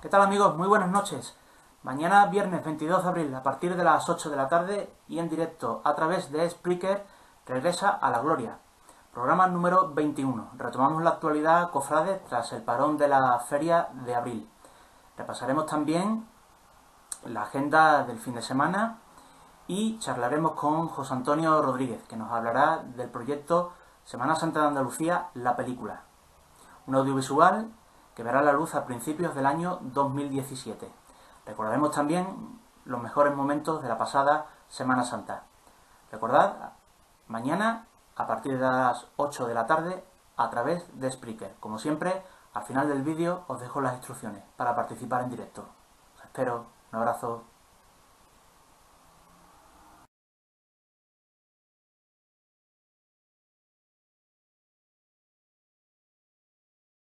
¿Qué tal amigos? Muy buenas noches. Mañana viernes 22 de abril a partir de las 8 de la tarde y en directo a través de Spreaker regresa a la Gloria. Programa número 21. Retomamos la actualidad cofrade tras el parón de la feria de abril. Repasaremos también la agenda del fin de semana y charlaremos con José Antonio Rodríguez, que nos hablará del proyecto Semana Santa de Andalucía, la película. Un audiovisual que verá la luz a principios del año 2017. Recordaremos también los mejores momentos de la pasada Semana Santa. Recordad, mañana a partir de las 8 de la tarde a través de Spreaker. Como siempre, al final del vídeo os dejo las instrucciones para participar en directo. Os espero. Un abrazo.